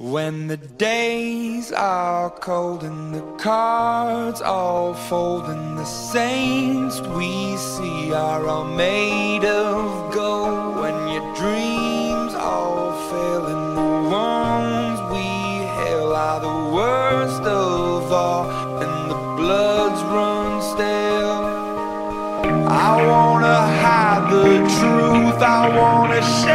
When the days are cold and the cards all fold and the saints we see are all made of gold, when your dreams all fail and the ones we hail are the worst of all and the bloods run stale, I wanna hide the truth, I wanna share